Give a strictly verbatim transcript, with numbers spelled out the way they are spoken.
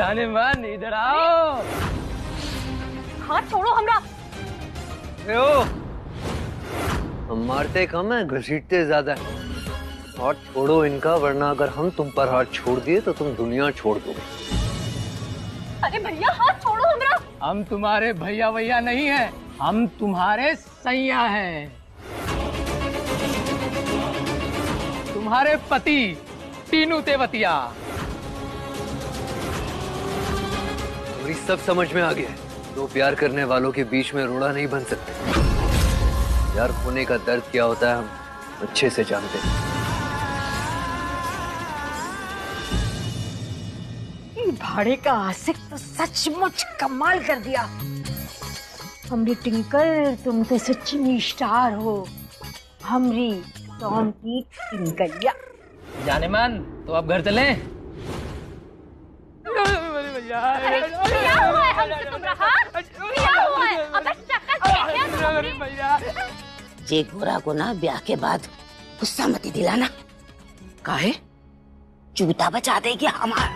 जाने मन इधर आओ। हाथ छोड़ो हमरा। हम मारते कम है, घसीटते ज्यादा है। हाथ छोड़ो इनका, वरना अगर हम तुम पर हाथ छोड़ दिए तो तुम दुनिया छोड़ दोगे। अरे भैया हाथ छोड़ो हमरा। हम तुम्हारे भैया भैया नहीं हैं, हम तुम्हारे सैया हैं, तुम्हारे पति तीनू तेवतिया। और इस सब समझ में आ गया है। दो प्यार करने वालों के बीच में रोड़ा नहीं बन सकते। प्यार खोने का दर्द क्या होता है हम अच्छे से जानते हैं। भाड़े का आशिक तो सचमुच कमाल कर दिया। हमरी टिंकल, तुम तो सच्ची स्टार हो। हमरी टॉम की टिंकलिया। जाने मन, तो अब घर चलें? क्या हुआ है हमसे तुम्हारा? क्या हुआ है? अबे चक्कर क्या है? जे गोरा को ना ब्याह के बाद गुस्सा मत दिलाना, काहे जूता बचा देगी हमारा।